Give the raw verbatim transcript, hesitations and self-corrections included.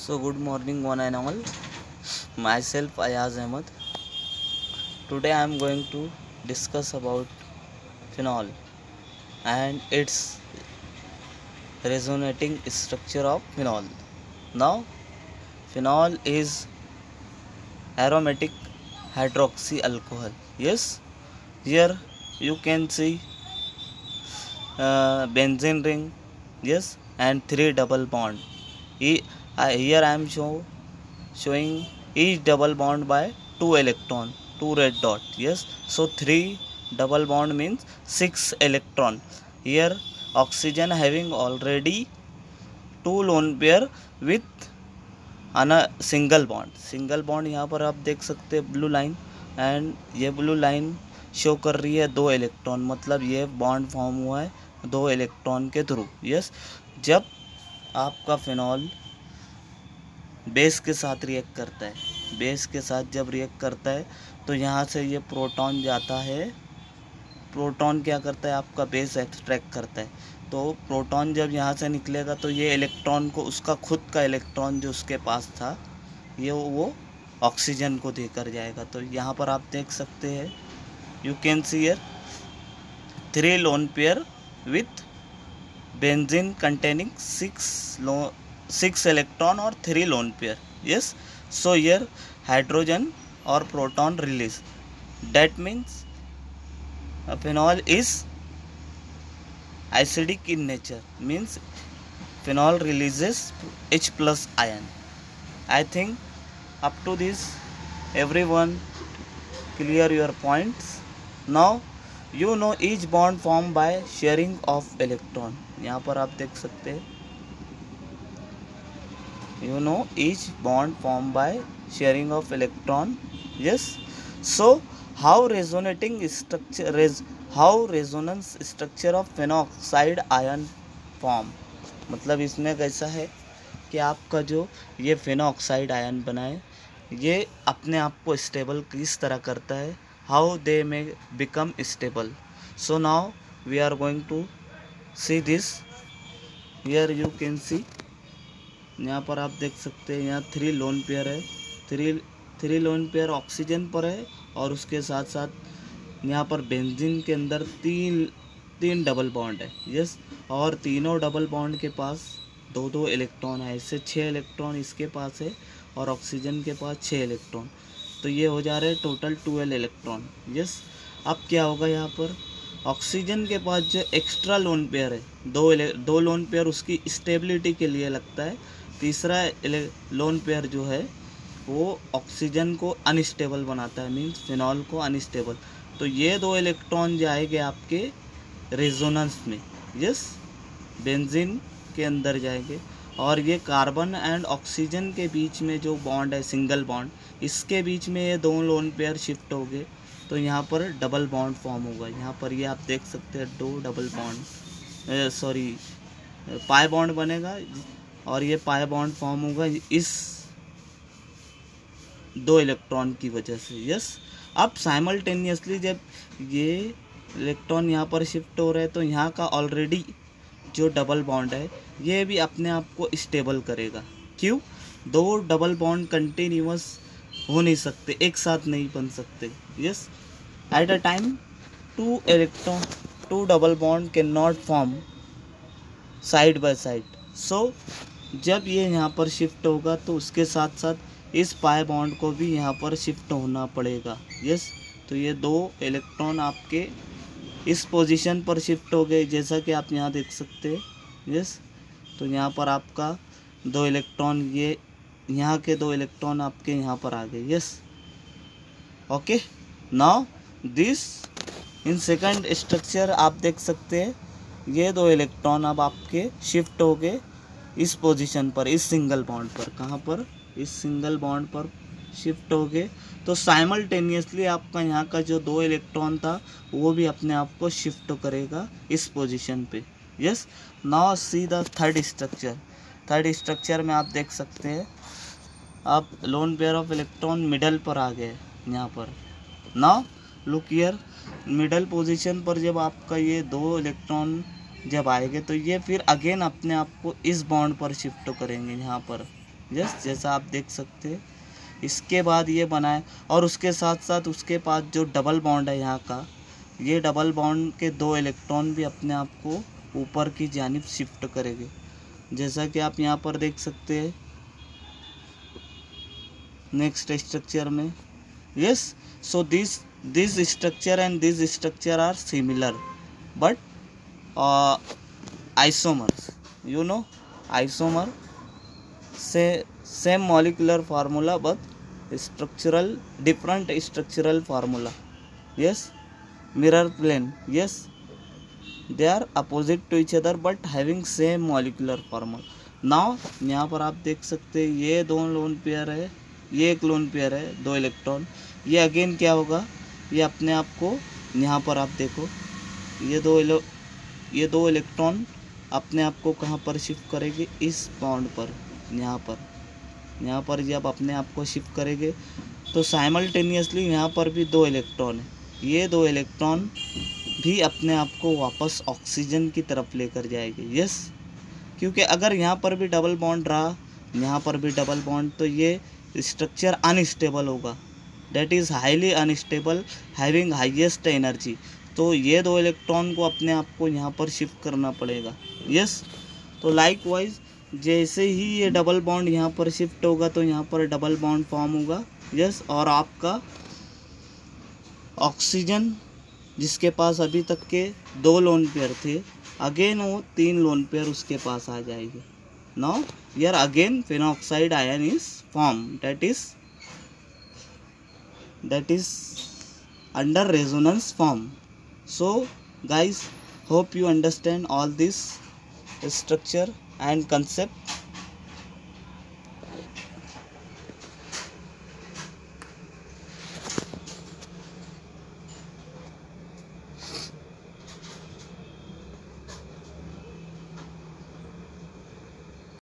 So good morning one and all. Myself Ayaz Ahmed. Today I am going to discuss about phenol and its resonating structure of phenol. Now phenol is aromatic hydroxy alcohol. Yes, here you can see uh, benzene ring. Yes, and three double bond. E, uh, here I am show, showing each double bond by two electron, two red dot. Yes, so three double bond means six electron. Here oxygen having already two lone pair with अना single bond single bond यहाँ पर आप देख सकते हैं blue line, and ये blue line show कर रही है दो इलेक्ट्रॉन, मतलब ये बॉन्ड फॉर्म हुआ है दो इलेक्ट्रॉन के थ्रू. यस, जब आपका फिनॉल बेस के साथ रिएक्ट करता है, बेस के साथ जब रिएक्ट करता है तो यहाँ से ये प्रोटॉन जाता है. प्रोटॉन क्या करता है, आपका बेस एक्सट्रैक्ट करता है. तो प्रोटॉन जब यहाँ से निकलेगा तो ये इलेक्ट्रॉन को, उसका खुद का इलेक्ट्रॉन जो उसके पास था, ये वो ऑक्सीजन को देकर जाएगा. तो यहाँ पर आप देख सकते हैं, you can see here three lone pair with benzene containing six low six electron और three lone pair. Yes, so here hydrogen और proton release. That means phenol is acidic in nature, means phenol releases H plus ion. I think up to this everyone clear your points. Now you know each bond formed by sharing of electron. यहाँ पर आप देख सकते हैं, you know each bond formed by sharing of electron. Yes, so how resonating structure res, how resonance structure of phenoxide ion form, मतलब इसमें कैसा है कि आपका जो ये फेनोक्साइड आयन बनाए, ये अपने आप को स्टेबल किस तरह करता है, how they may become stable. So now we are going to see this. Here you can see, यहाँ पर आप देख सकते हैं, यहाँ थ्री लोन पेयर है, three three lone pair oxygen पर है, और उसके साथ साथ यहाँ पर बेंजीन के अंदर तीन तीन डबल बॉन्ड है. यस, और तीनों डबल बॉन्ड के पास दो दो इलेक्ट्रॉन है, इससे छः इलेक्ट्रॉन इसके पास है और ऑक्सीजन के पास छः इलेक्ट्रॉन. तो ये हो जा रहे हैं टोटल ट्वेल्व इलेक्ट्रॉन. यस, अब क्या होगा, यहाँ पर ऑक्सीजन के पास जो एक्स्ट्रा लोन पेयर है, दो दो लोन पेयर उसकी स्टेबिलिटी के लिए लगता है, तीसरा लोन पेयर जो है वो ऑक्सीजन को अनस्टेबल बनाता है, मीन्स फिनॉल को अनस्टेबल. तो ये दो इलेक्ट्रॉन जाएंगे आपके रेजोनेंस में. यस, बेंजीन के अंदर जाएंगे, और ये कार्बन एंड ऑक्सीजन के बीच में जो बॉन्ड है सिंगल बॉन्ड, इसके बीच में ये दो लोन पेयर शिफ्ट हो गए, तो यहाँ पर डबल बॉन्ड फॉर्म होगा. यहाँ पर ये आप देख सकते हैं दो double bond, sorry pi bond बनेगा, और ये पाई बॉन्ड फॉर्म होगा इस दो इलेक्ट्रॉन की वजह से. यस, अब साइमल्टेनियसली जब ये इलेक्ट्रॉन यहाँ पर शिफ्ट हो रहे हैं तो यहाँ का ऑलरेडी जो डबल बॉन्ड है ये भी अपने आप को स्टेबल करेगा. क्यों, दो डबल बॉन्ड कंटिन्यूअस हो नहीं सकते, एक साथ नहीं बन सकते. Yes, at a time two electron two double bond can not form side by side. So जब ये यहाँ पर शिफ्ट होगा तो उसके साथ साथ इस पाई बॉन्ड को भी यहाँ पर शिफ्ट होना पड़ेगा. यस, तो ये दो इलेक्ट्रॉन आपके इस पोजीशन पर शिफ्ट हो गए, जैसा कि आप यहाँ देख सकते हैं. यस, तो यहाँ पर आपका दो इलेक्ट्रॉन, ये यहाँ के दो इलेक्ट्रॉन आपके यहाँ पर आ गए. Yes, okay. Now this in second structure आप देख सकते हैं, ये दो इलेक्ट्रॉन अब आपके शिफ्ट हो गए इस पोजीशन पर, इस सिंगल बॉन्ड पर. कहाँ पर, इस सिंगल बॉन्ड पर शिफ्ट हो गए. तो साइमल्टेनियसली आपका यहाँ का जो दो इलेक्ट्रॉन था वो भी अपने आप को शिफ्ट करेगा इस पोजीशन पे. Yes, now see the third structure. Third structure में आप देख सकते हैं, आप lone pair of electron middle पर आ गए यहाँ पर. Now look here, middle position पर जब आपका ये दो इलेक्ट्रॉन जब आएंगे तो ये फिर अगेन अपने आप को इस बॉन्ड पर शिफ्ट करेंगे यहाँ पर. यस, जैसा आप देख सकते हैं। इसके बाद ये बना है और उसके साथ साथ उसके पास जो डबल बॉन्ड है यहाँ का, ये डबल बॉन्ड के दो इलेक्ट्रॉन भी अपने आप को ऊपर की जानिब शिफ्ट करेंगे, जैसा कि आप यहाँ पर देख सकते हैं नेक्स्ट स्ट्रक्चर में। Yes, so this this structure and this structure are similar but isomers, you know isomer से same molecular formula but structural different structural formula. Yes, mirror plane, yes, they are opposite to each other but having same molecular formula. now यहाँ पर आप देख सकते हैं ये दो loan pair है, ये एक लोन पेयर है, दो इलेक्ट्रॉन। ये अगेन क्या होगा, ये अपने आप को यहाँ पर आप देखो ये दो इलो ये दो इलेक्ट्रॉन अपने आप को कहाँ पर शिफ्ट करेंगे, इस बॉन्ड पर। यहाँ पर यहाँ पर जब अपने आप को शिफ्ट करेंगे तो साइमल्टेनियसली यहाँ पर भी दो इलेक्ट्रॉन है, ये दो इलेक्ट्रॉन भी अपने आप को वापस ऑक्सीजन की तरफ लेकर जाएंगे। यस, क्योंकि अगर यहाँ पर भी डबल बॉन्ड रहा, यहाँ पर भी डबल बॉन्ड, तो ये स्ट्रक्चर अनस्टेबल होगा, that is highly unstable having highest energy. तो ये दो इलेक्ट्रॉन को अपने आप को यहाँ पर शिफ्ट करना पड़ेगा। यस, तो लाइक वाइज जैसे ही ये डबल बॉन्ड यहाँ पर शिफ्ट होगा तो यहाँ पर डबल बॉन्ड फॉर्म होगा। यस, और आपका ऑक्सीजन जिसके पास अभी तक के दो लोन पेयर थे, अगेन वो तीन लोन पेयर उसके पास आ जाएंगे। Now here again phenoxide ion is form, that is that is under resonance form. So guys, hope you understand all this structure and concept.